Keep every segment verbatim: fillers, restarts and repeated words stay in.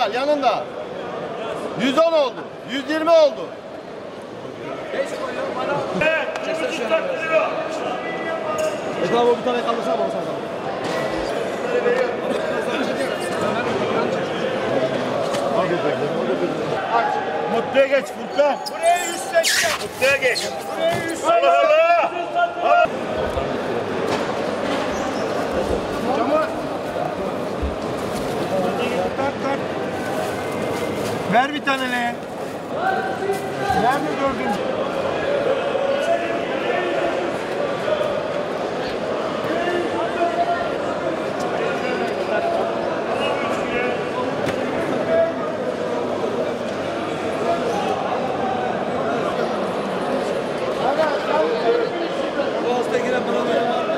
gel yanında. yüz on oldu. yüz yirmi oldu. Ekran bu bir tane kaldırsana bana sana. Mutluya geç Furkan. Buraya yüz seksen. Mutluya geç. Buraya yüz seksen. Allah Allah. Allah. Camı. Tak tak. Ver bir tane ne? Nerede gördün? Bu hasta giren bana böyle var.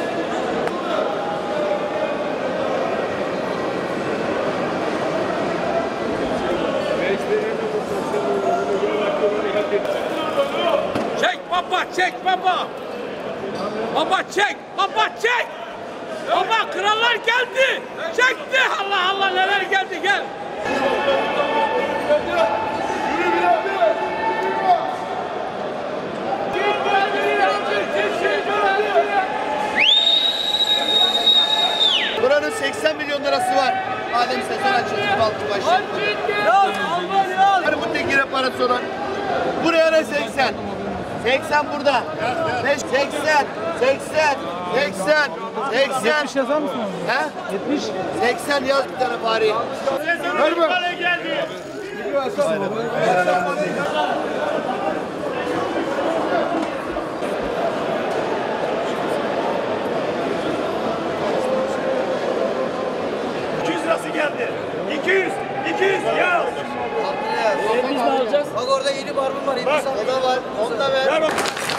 Çek baba, çek baba. Baba çek, baba çek. Baba krallar geldi. Çekti. Allah Allah neler geldi gel. Buranın seksen milyon lirası var. Madem sezon açıldı balkı başı. Hani bu tekire parası olan. Buraya ne seksen? seksen burada. seksen, seksen, seksen, seksen. yetmiş yazar mısın? He? yetmiş. seksen yaz bir tane bari. Ver mi? Geldi. iki yüz lirası geldi. iki yüz, iki yüz ya. Biz ne alacağız? Bak orada yeni barbun var. Bak. O da var. Onu da ver. Ver bak.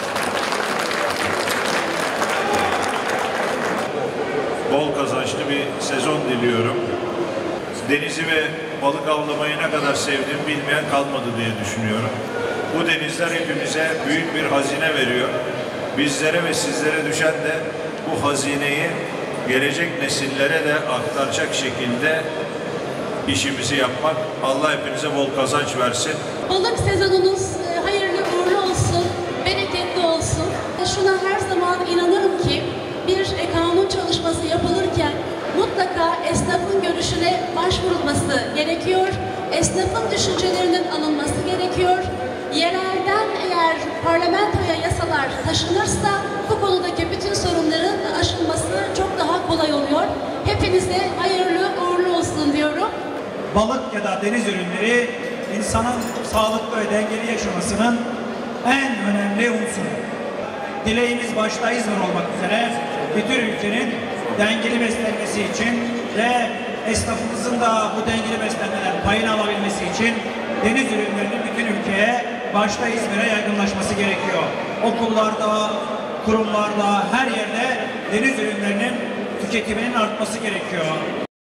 Bol kazançlı bir sezon diliyorum. Denizi ve balık avlamayı ne kadar sevdiğim bilmeyen kalmadı diye düşünüyorum. Bu denizler hepimize büyük bir hazine veriyor. Bizlere ve sizlere düşen de bu hazineyi gelecek nesillere de aktaracak şekilde işimizi yapmak. Allah hepinize bol kazanç versin. Balık sezonunuz e, hayırlı uğurlu olsun, bereketli olsun. Şuna her zaman inanırım ki bir e, kanun çalışması yapılırken mutlaka esnafın görüşüne başvurulması gerekiyor. Esnafın düşüncelerinin alınması gerekiyor. Yerelden eğer parlamentoya yasalar taşınırsa bu konudaki bütün sorunların aşılması çok daha kolay oluyor. Hepinize hayırlı uğurlu olsun diyorum. Balık ya da deniz ürünleri insanın sağlıklı ve dengeli yaşamasının en önemli unsuru. Dileğimiz başta İzmir olmak üzere bütün ülkenin dengeli beslenmesi için ve esnafımızın da bu dengeli beslenmeden payını alabilmesi için deniz ürünlerinin bütün ülkeye başta İzmir'e yaygınlaşması gerekiyor. Okullarda, kurumlarda, her yerde deniz ürünlerinin tüketiminin artması gerekiyor.